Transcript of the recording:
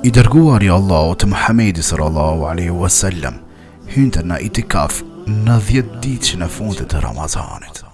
I dërguari i Allahut Muhamedi sallallahu alaihi wasallam hynte në itikaf në 10 ditën e fundit të Ramazanit.